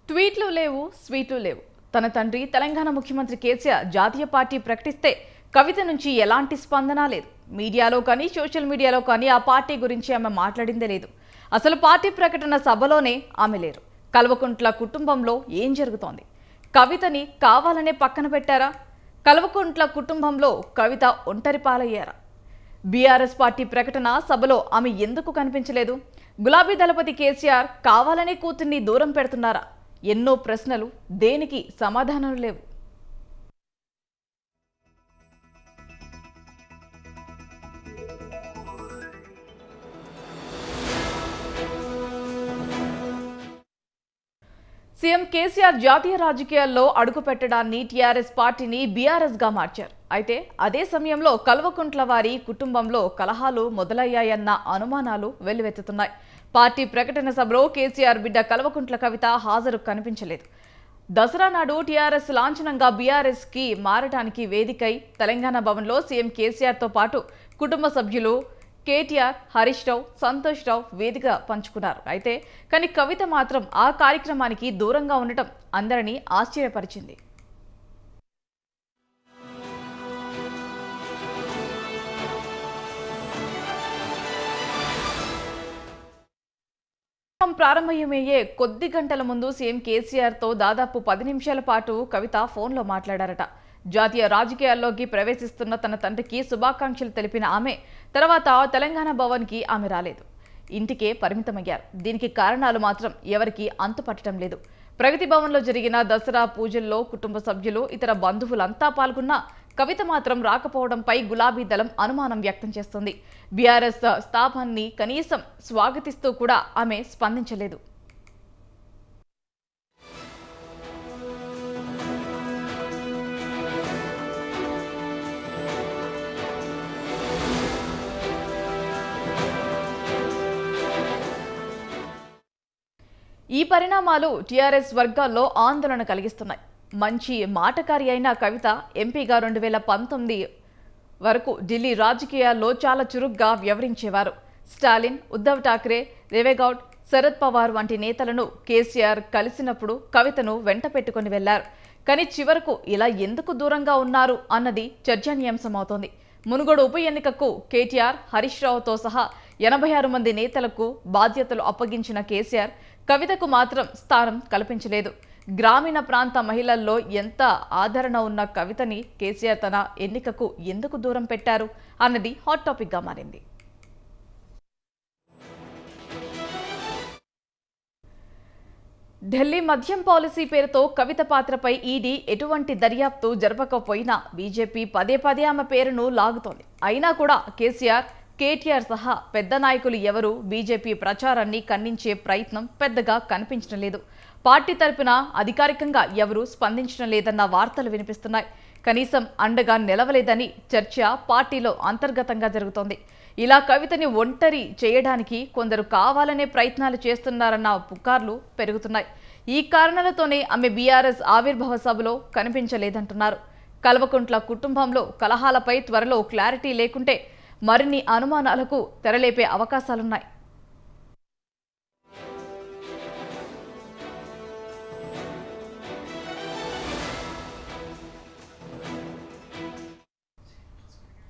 ట్వీట్లు లేవు, స్వీట్లు లేవు. తన తండ్రి తెలంగాణ ముఖ్యమంత్రి కేసీఆర్ జాతీయ పార్టీ ప్రకటిస్తే కవిత నుంచి ఎలాంటి స్పందన లేదు. మీడియాలో కానీ సోషల్ మీడియాలో కానీ ఆ పార్టీ గురించి ఆమె మాట్లాడిందే లేదు. అసలు పార్టీ ప్రకటన సభలోనే ఆమె లేరు. కల్వకుంట్ల కుటుంబంలో ఏం జరుగుతోంది? కవితని కావాలనే పక్కన పెట్టారా? కల్వకుంట్ల కుటుంబంలో కవిత ఒంటరి పాలయ్యారా? బీఆర్ఎస్ పార్టీ ప్రకటన సభలో ఆమె ఎందుకు కనిపించలేదు? గులాబీ దళపతి కేసీఆర్ కావాలనే కూతుర్ని దూరం పెడుతున్నారా? ఎన్నో ప్రశ్నలు, దేనికి సమాధానాలు లేవు. సీఎం కేసీఆర్ జాతీయ రాజకీయాల్లో అడుగుపెట్టడాన్ని టీఆర్ఎస్ పార్టీని బీఆర్ఎస్ గా మార్చారు. అయితే అదే సమయంలో కల్వకుంట్ల వారి కుటుంబంలో కలహాలు మొదలయ్యాయన్న అనుమానాలు వెల్లువెత్తుతున్నాయి. పార్టీ ప్రకటన సభలో కేసీఆర్ బిడ్డ కల్వకుంట్ల కవిత హాజరు కనిపించలేదు. దసరా నాడు టీఆర్ఎస్ లాంఛనంగా బీఆర్ఎస్ కి మారడానికి వేదికై తెలంగాణ భవన్లో సీఎం కేసీఆర్ తో పాటు కుటుంబ సభ్యులు కేటీఆర్, హరీష్ రావు, సంతోష్ రావు వేదిక పంచుకున్నారు. అయితే కానీ కవిత మాత్రం ఆ కార్యక్రమానికి దూరంగా ఉండటం అందరినీ ఆశ్చర్యపరిచింది. ప్రారంభమయ్యే కొద్ది గంటల ముందు సీఎం కేసీఆర్ తో దాదాపు 10 నిమిషాల పాటు కవిత ఫోన్లో మాట్లాడారట. జాతీయ రాజకీయాల్లోకి ప్రవేశిస్తున్న తన తండ్రికి శుభాకాంక్షలు తెలిపిన ఆమె తర్వాత తెలంగాణ భవన్కి ఆమె రాలేదు. ఇంటికే పరిమితమయ్యారు. దీనికి కారణాలు మాత్రం ఎవరికి అంతుపట్టడం లేదు. ప్రగతి భవన్లో జరిగిన దసరా పూజల్లో కుటుంబ సభ్యులు, ఇతర బంధువులంతా పాల్గొన్నా కవిత మాత్రం రాకపోవడంపై గులాబీ దళం అనుమానం వ్యక్తం చేస్తుంది. బీఆర్ఎస్ స్థాపనని కనీసం స్వాగతిస్తూ కూడా ఆమె స్పందించలేదు. ఈ పరిణామాలు టీఆర్ఎస్ వర్గాల్లో ఆందోళన కలిగిస్తున్నాయి. మంచి మాటకారి అయిన కవిత ఎంపీగా 2019 వరకు ఢిల్లీ రాజకీయాల్లో చాలా చురుగ్గా వ్యవహరించేవారు. స్టాలిన్, ఉద్ధవ్ ఠాక్రే, దేవేగౌడ్, శరద్ పవార్ వంటి నేతలను కేసీఆర్ కలిసినప్పుడు కవితను వెంట పెట్టుకుని వెళ్లారు. కానీ చివరకు ఇలా ఎందుకు దూరంగా ఉన్నారు అన్నది చర్చనీయాంశమవుతోంది. మునుగోడు ఉప ఎన్నికకు కేటీఆర్, హరీష్ రావుతో సహా 86 మంది నేతలకు బాధ్యతలు అప్పగించిన కేసీఆర్ కవితకు మాత్రం స్థానం కల్పించలేదు. గ్రామీణ ప్రాంత మహిళల్లో ఎంత ఆదరణ ఉన్న కవితని కేసీఆర్ తన ఎన్నికకు ఎందుకు దూరం పెట్టారు అన్నది హాట్ టాపిక్ గా మారింది. ఢిల్లీ మద్యం పాలసీ పేరుతో కవిత పాత్రపై ఈడీ ఎటువంటి దర్యాప్తు జరపకపోయినా బీజేపీ పదే పదే ఆమె పేరును లాగుతోంది. అయినా కూడా కేసీఆర్, కేటీఆర్ సహా పెద్ద నాయకులు ఎవరూ బీజేపీ ప్రచారాన్ని ఖండించే ప్రయత్నం పెద్దగా కనిపించడం లేదు. పార్టీ తరపున అధికారికంగా ఎవరూ స్పందించడం లేదన్న వార్తలు వినిపిస్తున్నాయి. కనీసం అండగా నిలవలేదని చర్చ పార్టీలో అంతర్గతంగా జరుగుతోంది. ఇలా కవితని ఒంటరి చేయడానికి కొందరు కావాలనే ప్రయత్నాలు చేస్తున్నారన్న పుకార్లు పెరుగుతున్నాయి. ఈ కారణాలతోనే ఆమె బీఆర్ఎస్ ఆవిర్భావ సభలో కనిపించలేదంటున్నారు. కల్వకుంట్ల కుటుంబంలో కలహాలపై త్వరలో క్లారిటీ లేకుంటే మరిన్ని అనుమానాలకు తెరలేపే అవకాశాలున్నాయి.